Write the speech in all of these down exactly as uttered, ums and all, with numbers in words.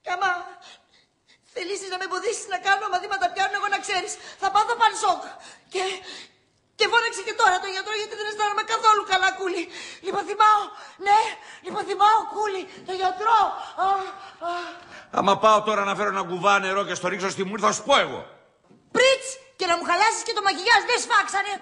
Καμά, θελήσεις να με εμποδίσεις να κάνω μαθήματα πιάνου, εγώ να ξέρεις. Θα πάθω πάλι σοκ. Και, και φώναξε και τώρα τον γιατρό γιατί δεν αισθάνομαι καθόλου καλά, Κούλη. Λιποθυμάω, ναι, λιποθυμάω, Κούλη, τον γιατρό. Α, α. Άμα πάω τώρα να φέρω ένα κουβά νερό και στο ρίξω στη μούρη, θα σου πω εγώ. Πριτς, και να μου χαλάσεις και το μακιγιάζ, δεν σφάξανε.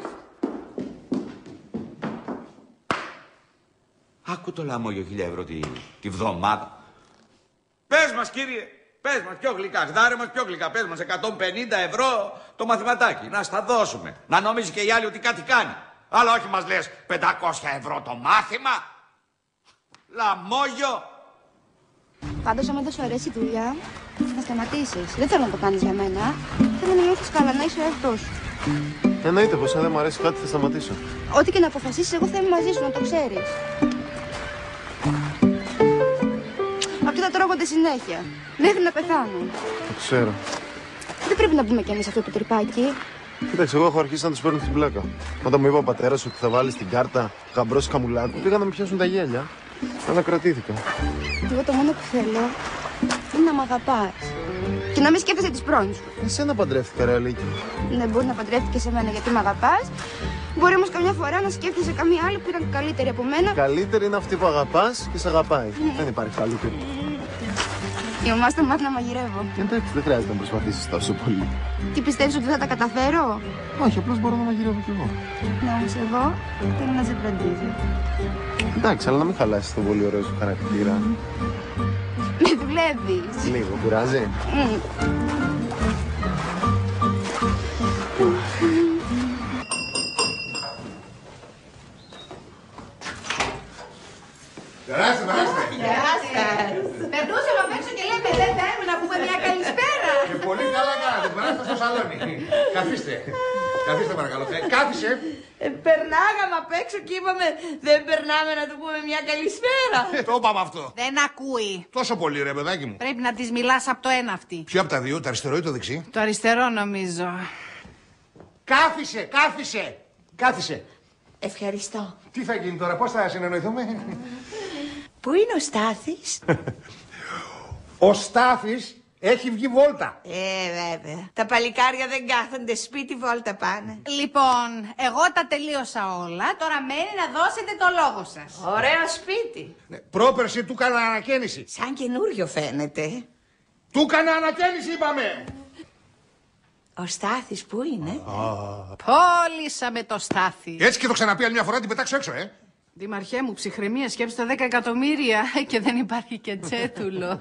Άκου το λαμόγιο χίλια ευρώ τη, τη βδομάδα. Πες μας, κύριε, πες μας πιο γλυκά, γδάρε μας πιο γλυκά. Πες μας εκατόν πενήντα ευρώ το μαθηματάκι. Να στα δώσουμε. Να νομίζει και οι άλλοι ότι κάτι κάνει. Αλλά όχι μας λες πεντακόσια ευρώ το μάθημα. Λαμόγιο. Πάντως, άμα δεν σου αρέσει η δουλειά, θα σταματήσεις. Δεν θέλω να το κάνεις για μένα. Θέλω να νιώθεις καλά, να είσαι ο εαυτός σου. Εννοείται πως αν δεν μου αρέσει κάτι θα σταματήσω. Ό,τι και να αποφασίσεις, εγώ θα είμαι μαζί σου, να το ξέρεις. Αυτοί θα τρώγονται συνέχεια. Μέχρι να πεθάνουν. Το ξέρω. Δεν πρέπει να μπούμε κι εμείς αυτό το τρυπάκι. Κοίταξε, εγώ έχω αρχίσει να τους παίρνω την πλάκα. Όταν μου είπε ο πατέρας ότι θα βάλει την κάρτα γαμπρός καμουλάκου, πήγαν να με πιάσουν τα γέλια. Αλλά κρατήθηκα. Εγώ το μόνο που θέλω είναι να μ' αγαπάς. Και να μην σκέφτεσαι τις πρώην σου. Εσένα παντρεύτηκα, ρε Αλίκη. Ναι, μπορεί να παντρεύτηκε σε μένα γιατί με αγαπάς. Μπορεί όμως καμιά φορά να σκέφτεσαι καμία άλλη που ήταν καλύτερη από μένα. Καλύτερη είναι αυτή που αγαπάς και σε αγαπάει. Mm. Δεν υπάρχει καλύτερη. Η μαμά στο μάθει να μαγειρεύω. Εντάξει, δεν χρειάζεται να προσπαθήσεις τόσο πολύ. Τι πιστεύεις ότι θα τα καταφέρω? Όχι, απλώς μπορώ να μαγειρεύω κι εγώ. Ναι, όμως εγώ θέλω να σε φροντίζω. Εντάξει, αλλά να μην χαλάσεις τον πολύ ωραίο σου χαρακτήρα. Με δουλεύεις. Λίγο, πειράζει. Mm. Περάστε, περάστε. Περάστε. Περνούσαμε απ' έξω και λέμε δεν θέλουμε να πούμε μια καλησπέρα. Και πολύ καλά κάνατε. Περάστε στο σαλόνι. Καθίστε. Καθίστε παρακαλώ. Ε, κάθισε. Ε, περνάγαμε απ' έξω και είπαμε δεν περνάμε να του πούμε μια καλησπέρα. Ε, το είπαμε αυτό. Δεν ακούει. Τόσο πολύ ρε παιδάκι μου. Πρέπει να της μιλάς από το ένα αυτή. Ποιο από τα δύο, το αριστερό ή το δεξί? Το αριστερό νομίζω. Κάθισε, κάθισε. Κάθισε. Ευχαριστώ. Τι θα γίνει τώρα, πώς θα συνεννοηθούμε? Πού είναι ο Στάθης? Ο Στάθης έχει βγει βόλτα. Ε, βέβαια. Τα παλικάρια δεν κάθονται σπίτι, βόλτα πάνε. Λοιπόν, εγώ τα τελείωσα όλα. Τώρα μένει να δώσετε το λόγο σας. Ωραίο σπίτι. Ναι, πρόπερση του έκανα ανακαίνιση. Σαν καινούριο φαίνεται. Του έκανα ανακαίνιση είπαμε. Ο Στάθης πού είναι? Πώλησα με το Στάθη. Έτσι και το ξαναπεί άλλη μια φορά την πετάξω έξω, ε. Δήμαρχέ μου, ψυχραιμία, σκέψτε δέκα εκατομμύρια και δεν υπάρχει και τσέτουλο.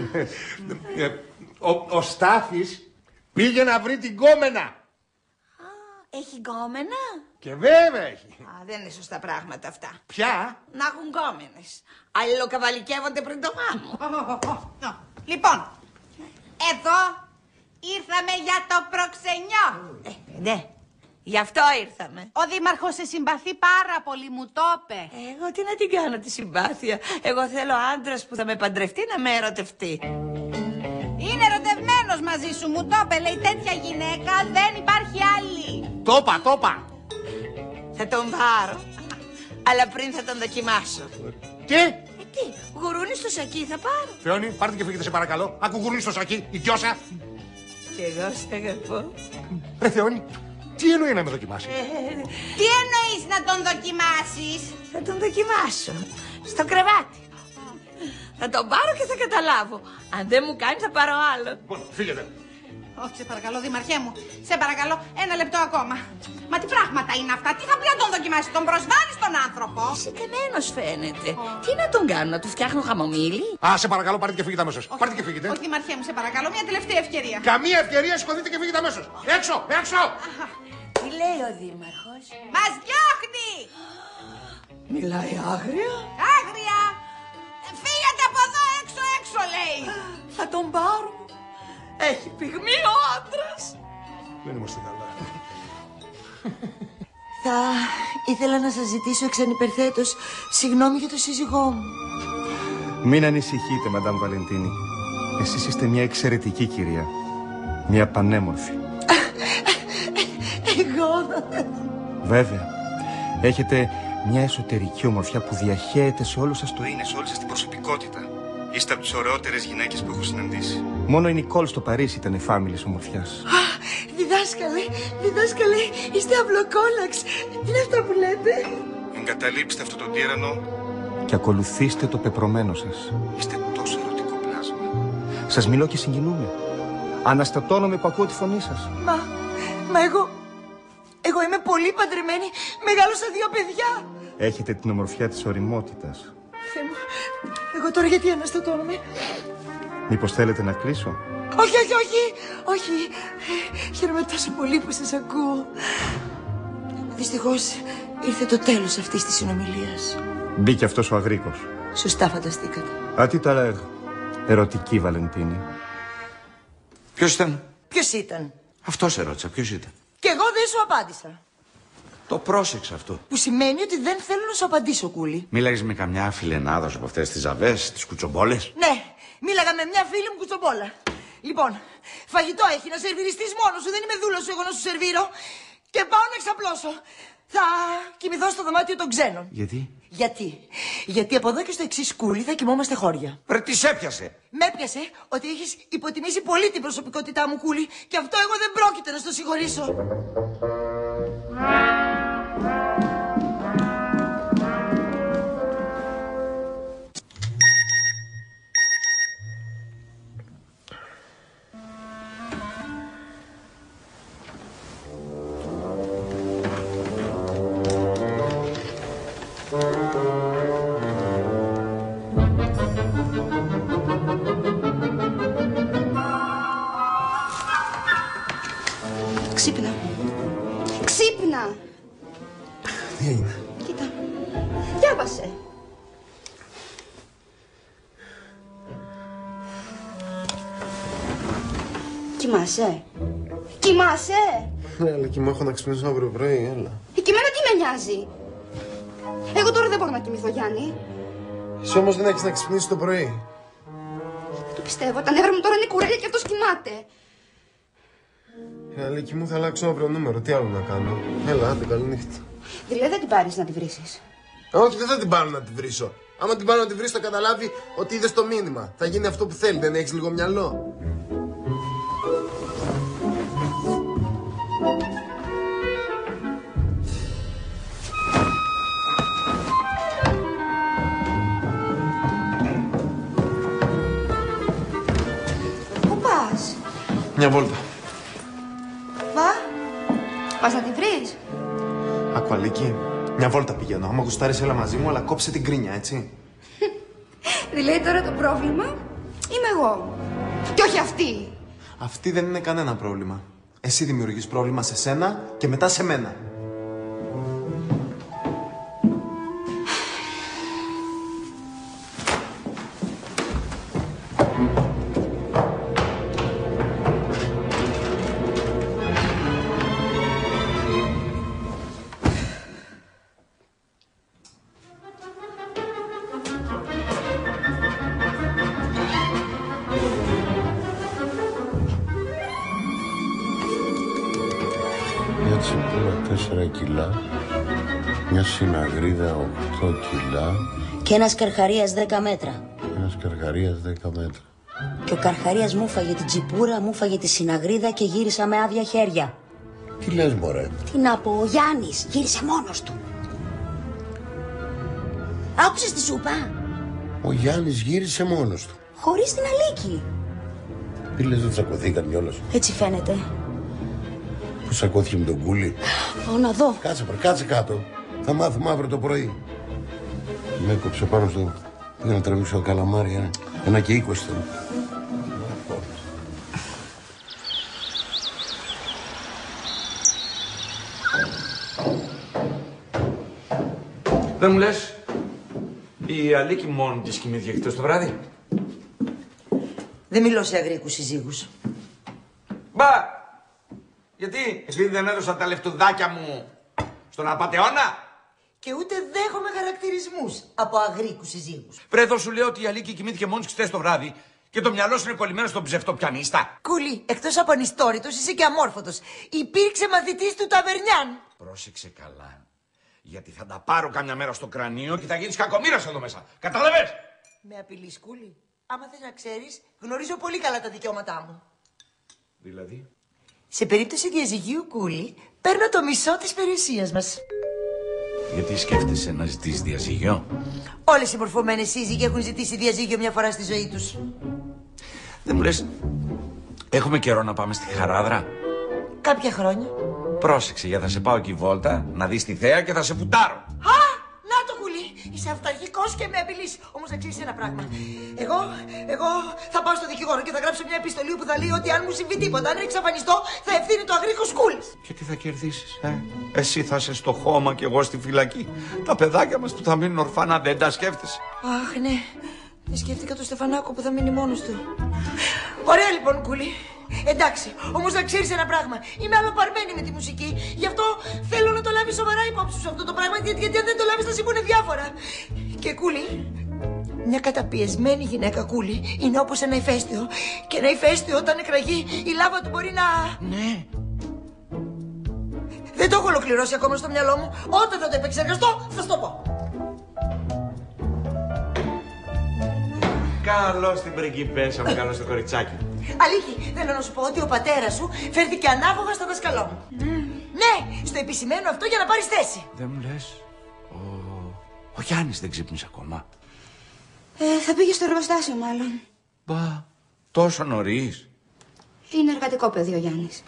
ε, ο, ο Στάθης πήγε να βρει την κόμενα. Α, έχει γκόμενα? Και βέβαια έχει. Α, δεν είναι σωστά πράγματα αυτά. Ποια? Να έχουν γκόμενες. Αλληλοκαβαλικεύονται πριν το γάμο. Λοιπόν, εδώ ήρθαμε για το προξενιό. Ε, ναι. Γι' αυτό ήρθαμε. Ο δήμαρχος σε συμπαθεί πάρα πολύ, μου το είπε. Εγώ τι να την κάνω τη συμπάθεια. Εγώ θέλω άντρας που θα με παντρευτεί να με ερωτευτεί. Είναι ερωτευμένος μαζί σου, μου το είπε. Λέει τέτοια γυναίκα δεν υπάρχει άλλη. Τόπα, τόπα. Θα τον πάρω. Αλλά πριν θα τον δοκιμάσω. Τι? Ε, τι, γουρούνι στο σακί θα πάρω. Θεόνι, πάρτε και φύγετε σε παρακαλώ. Άκου γουρούνι στο σακί, η κιόσα. Κι εγώ σ' αγαπώ. Ρε Θεόνι, τι εννοεί να με δοκιμάσει? Ε, Τι εννοείς να τον δοκιμάσεις? θα τον δοκιμάσω. Στο κρεβάτι. Θα τον πάρω και θα καταλάβω. Αν δεν μου κάνει θα πάρω άλλο. Λοιπόν, φύγετε. Όχι, σε παρακαλώ, δήμαρχέ μου. Σε παρακαλώ, ένα λεπτό ακόμα. Μα τι πράγματα είναι αυτά, τι θα πει να τον δοκιμάσει, τον προσβάλλει τον άνθρωπο. Είσαι καμένος φαίνεται. Τι να τον κάνω, να του φτιάχνω χαμομήλι? Α, σε παρακαλώ, πάρτε και φύγετε αμέσως. Πάρτε και φύγετε. Όχι, δήμαρχέ μου, σε παρακαλώ, μια τελευταία ευκαιρία. Καμία ευκαιρία, σηκωθείτε και φύγετε αμέσως. Έξω, έξω! Τι λέει ο δήμαρχος? Μας διώχνει! Μιλάει άγρια. Άγρια! Φύγετε από εδώ, έξω, έξω, λέει. Θα τον πάρω. Έχει πυγμή ο άντρας. Δεν είμαστε καλά. Θα ήθελα να σας ζητήσω εξ ανυπερθέτως συγγνώμη για το σύζυγό μου. Μην ανησυχείτε, Μαντάμ Βαλεντίνη. Εσείς είστε μια εξαιρετική κυρία. Μια πανέμορφη. Εγώ... Βέβαια. Έχετε μια εσωτερική ομορφιά που διαχέεται σε όλο σας το είναι, σε όλη σας την προσωπικότητα. Είστε από τις ωραιότερες γυναίκες που έχω συναντήσει. Μόνο η Νικόλ στο Παρίσι ήταν εφάμιλης ομορφιάς. Α, διδάσκαλε, διδάσκαλε, είστε αυλοκόλαξ. Τι είναι αυτά που λέτε? Εγκαταλείψτε αυτό το τύραννο Και ακολουθήστε το πεπρωμένο σας. Είστε τόσο ερωτικό πλάσμα. Σας μιλώ και συγκινούμε. Αναστατώνομαι που ακούω τη φωνή σας. Μα, μα εγώ, εγώ είμαι πολύ παντρεμένη, μεγάλωσα δύο παιδιά. Έχετε την ομορφιά της ωριμότητας. Θεέ μου, εγώ τώρα γιατί αναστατώνομαι? Μήπως θέλετε να κλείσω? Όχι, όχι, όχι, όχι. Χαίρομαι τόσο πολύ που σας ακούω. Δυστυχώς ήρθε το τέλος αυτής της συνομιλίας. Μπήκε αυτός ο Αγρίκος. Σωστά φανταστήκατε. Α, τι τα λέγω. Ερωτική Βαλεντίνη. Ποιος ήταν? Ποιος ήταν? Αυτός ερώτησα. Ποιος ήταν? Και εγώ δεν σου απάντησα. Το πρόσεξα αυτό. Που σημαίνει ότι δεν θέλω να σου απαντήσω, Κούλη. Μίλαγες με καμιά φιλενάδα σου από αυτές τις ζαβές, τις κουτσομπόλες? Ναι, μίλαγα με μια φίλη μου κουτσομπόλα. Λοιπόν, φαγητό έχει να σερβιριστείς μόνος σου. Δεν είμαι δούλος σου εγώ να σου σερβίρω. Και πάω να ξαπλώσω. Θα κοιμηθώ στο δωμάτιο των ξένων. Γιατί? Γιατί? Γιατί από εδώ και στο εξής, Κούλη, θα κοιμόμαστε χώρια. Ρε, τι σε έπιασε? Με έπιασε ότι έχεις υποτιμήσει πολύ την προσωπικότητά μου, Κούλη, και αυτό εγώ δεν πρόκειται να στο συγχωρήσω. Ξύπνα. Ξύπνα! Τι έγινε? Κοίτα. Διάβασε. Κοιμάσαι. Κοιμάσαι. Ναι, αλλά και μου έχω να ξυπνήσω αύριο πρωί, έλα. Ε, και εμένα τι με νοιάζει. Εγώ τώρα δεν μπορώ να κοιμηθώ, Γιάννη. Εσύ όμως δεν έχεις να ξυπνήσεις το πρωί. Το πιστεύω. Τα νεύρα μου τώρα είναι κουρέλια και αυτός κοιμάται. Ε, Αλίκη μου, θα αλλάξω αύριο νούμερο. Τι άλλο να κάνω? Έλα, άντε, καλή νύχτα. Δηλαδή δεν την πάρεις να τη βρίσεις? Όχι, δεν θα την πάρω να τη βρίσω. Άμα την πάρω να τη βρίσω, θα καταλάβει ότι είδες το μήνυμα. Θα γίνει αυτό που θέλει, δεν έχεις λίγο μυαλό? Πού πας? Μια βόλτα. Πα? Πας να τη βρεις? Άκου, Αλίκη, μια βόλτα πηγαίνω. Άμα γουστάρεις, έλα μαζί μου, αλλά κόψε την κρίνια, έτσι. Δηλαδή τώρα το πρόβλημα είμαι εγώ. Και όχι αυτή. Αυτή δεν είναι κανένα πρόβλημα. Εσύ δημιουργείς πρόβλημα σε σένα και μετά σε μένα. Μια τσιπούρα τέσσερα κιλά, μια συναγρίδα οκτώ κιλά και ένας καρχαρίας δέκα μέτρα. Ένας καρχαρίας δέκα μέτρα. Και ο καρχαρίας μου φάγε την τσιπούρα, μου φάγε τη συναγρίδα και γύρισα με άδεια χέρια. Τι λες, μωρέ? Τι να πω, ο Γιάννης γύρισε μόνος του. Άκουσες τι σου είπα? Ο Γιάννης γύρισε μόνος του. Χωρίς την Αλίκη. Τι λες, δεν τσακωθήκαν κιόλας? Έτσι φαίνεται. Που σακώθηκε με τον Κούλη. Πάω να δω. Κάτσε, πρε, κάτσε κάτω. Θα μάθουμε αύριο το πρωί. Με έκοψε πάνω στο... Πήγα να τραβήξω το καλαμάρι, ένα, ένα και είκοσι θέλω. Δεν μου λες, η Αλίκη μόνη της κοιμήθηκε χτες το βράδυ? Δεν μιλώ σε αγρίκους συζύγους. Μπα! Γιατί, επειδή δεν έδωσα τα λεφτουδάκια μου στον απατεώνα? Και ούτε δέχομαι χαρακτηρισμούς από αγρίκους συζύγους. Πρέδω σου λέω ότι η Αλίκη κοιμήθηκε μόνη της χτες το βράδυ και το μυαλό σου είναι κολλημένο στον ψευτοπιανίστα. Κούλη, εκτός από ανιστόρητος είσαι και αμόρφωτος. Υπήρξε μαθητής του Ταβερνιάν. Πρόσεξε καλά. Γιατί θα τα πάρω κάμια μέρα στο κρανίο και θα γίνεις κακομοίρας εδώ μέσα. Κατάλαβες? Με απειλείς, Κούλη? Άμα θες να ξέρεις, γνωρίζω πολύ καλά τα δικαιώματά μου. Δηλαδή? Σε περίπτωση διαζυγίου, Κούλη, παίρνω το μισό της περιουσίας μας. Γιατί σκέφτεσαι να ζητήσεις διαζύγιο? Όλες οι μορφωμένες σύζυγοι έχουν ζητήσει διαζύγιο μια φορά στη ζωή τους. Δεν μου λες, έχουμε καιρό να πάμε στη Χαράδρα? Κάποια χρόνια. Πρόσεξε, γιατί θα σε πάω εκεί βόλτα, να δεις τη θέα και θα σε πουτάρω. Α, να το, Κούλη. Είσαι αυταρχικός και με απειλείς. Όμως να ξέρεις ένα πράγμα. Εγώ, εγώ θα πάω στο δικηγόρο και θα γράψω μια επιστολή που θα λέει ότι αν μου συμβεί τίποτα, αν εξαφανιστώ, θα ευθύνει το αγρίκος Κούλης. Και τι θα κερδίσεις, ε? Εσύ θα είσαι στο χώμα και εγώ στη φυλακή. Τα παιδάκια μας που θα μείνουν ορφανά δεν τα σκέφτεσαι? Αχ, ναι. Δεν σκέφτηκα το Στεφανάκο που θα μείνει μόνος του. Ωραία λοιπόν, Κούλη. Εντάξει, όμως να ξέρεις ένα πράγμα. Είμαι αλλοπαρμένη με τη μουσική. Γι' αυτό θέλω να το λάβεις σοβαρά υπόψη σου αυτό το πράγμα. Γιατί, γιατί αν δεν το λάβεις θα συμβούνε διάφορα. Και Κούλη, μια καταπιεσμένη γυναίκα, Κούλη, είναι όπως ένα ηφαίστειο. Και ένα ηφαίστειο όταν εκραγεί η λάβα του μπορεί να... Ναι. Δεν το έχω ολοκληρώσει ακόμα στο μυαλό μου. Όταν θα το επεξεργαστώ θα σου το πω. Καλώς την πριγκιπέσα μου, καλώς το κοριτσάκι. Αλήθεια, θέλω να σου πω ότι ο πατέρας σου φέρθηκε ανάγωγα στο δασκαλό μου. Mm. Ναι, στο επισημένο αυτό για να πάρεις θέση. Δεν μου λες, ο, ο Γιάννης δεν ξύπνησε ακόμα? Ε, θα πήγε στο εργοστάσιο μάλλον. Μπα, τόσο νωρίς? Είναι εργατικό παιδί ο Γιάννης.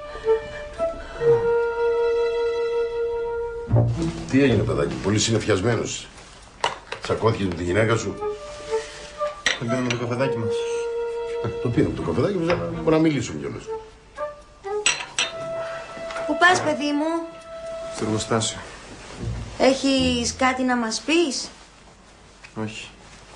Τι έγινε, παιδάκι, πολύ συνεφιασμένος. Τσακώθηκες με τη γυναίκα σου? Δεν πίνουμε το καφεδάκι μας. Το πίνουμε το καφεδάκι μας, αλλά μπορώ να μιλήσουμε κιόλας. Πού πας, παιδί μου? Στο εργοστάσιο. Έχεις κάτι να μας πεις? Όχι.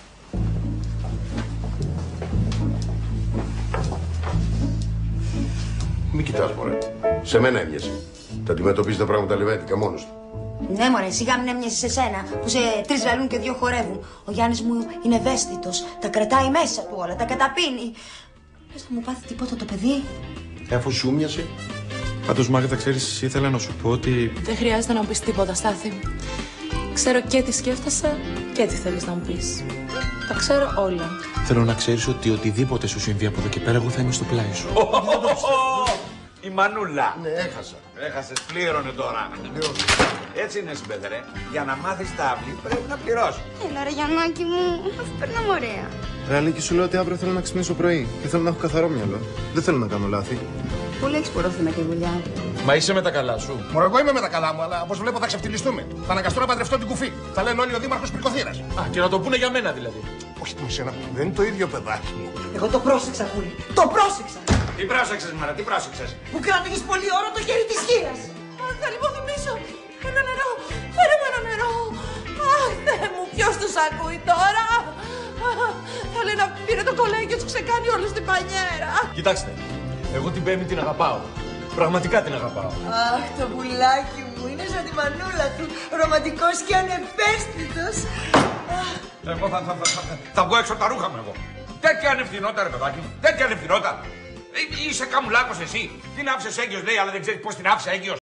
Μην κοιτάς, μωρέ. Σε μένα έμοιασε. Τα αντιμετωπίζει τα πράγματα λεβέντικα μόνος του. Ναι, μωρέ, σιγά μην έμοιασε σε σένα που σε τρεις λαλούν και δύο χορεύουν. Ο Γιάννης μου είναι ευαίσθητος. Τα κρατάει μέσα του όλα, τα καταπίνει. Λες, θα μου πάθει τίποτα το παιδί? Αφού σου μοιασε. Πάντως, Μάγδα, ξέρεις, ήθελα να σου πω ότι... Δεν χρειάζεται να μου πεις τίποτα, Στάθη. Ξέρω και τι σκέφτεσαι και τι θέλεις να μου πεις. Τα ξέρω όλα. Θέλω να ξέρεις ότι οτιδήποτε σου συμβεί από εδώ και πέρα, εγώ θα είμαι στο πλάι σου. Η Μανούλα. Ναι, έχασα. Έχασες, πλήρωνε τώρα. Έτσι είναι, συμπέδερε. Για να μάθεις τάβλη πρέπει να πληρώσεις. Έλα ρε Γιαννάκη μου, αφού περνάμε ωραία. Ρε Αλίκη, σου λέω ότι αύριο θέλω να ξυπνήσω πρωί και θέλω να έχω καθαρό μυαλό. Δεν θέλω να κάνω λάθη. Πολύ έχεις πορόφημα τη δουλειά. Μα είσαι με τα καλά σου? Μωρό, εγώ είμαι με τα καλά μου, αλλά όπως βλέπω θα ξεφτυλιστούμε. Θα αναγκαστώ να παντρευτώ την κουφή. Θα λένε όλοι ο δήμαρχος Πυρκοθύρας. Α, και να το πούνε για μένα δηλαδή. Όχι με σένα, δεν είναι το ίδιο παιδάκι μου. Εγώ το πρόσεξα, Κούλη. Το πρόσεξα. Τι πρόσεξες, μάνα, τι πρόσεξες? Μου κράτηγες πολύ ώρα το χέρι της γύρας. Αχ, θα λιποθυμίσω. Ένα νερό. Φέρε μου ένα νερό. Αχ, Θεέ μου, ποιος τους ακούει τώρα? Θα λέει να πήρε το κολέγιο τους ξεκάνει όλο στην πανιέρα. Κοιτάξτε, εγώ την Πέμπτη την αγαπάω. Πραγματικά την αγαπάω. Αχ, το πουλάκι μου είναι σαν τη μανούλα του. Ρομαντικός και ανεπαίσθητος. Εγώ θα, θα, θα, θα, θα βγω έξω τα ρούχα μου εγώ. Τέτοια ανευθυνότητα, ρε παιδάκι μου. Τέτοια ανευθυνότητα. Ε, είσαι καμουλάκος εσύ. Την άφησες έγκυος, λέει, αλλά δεν ξέρεις πώς την άφησε έγκυος.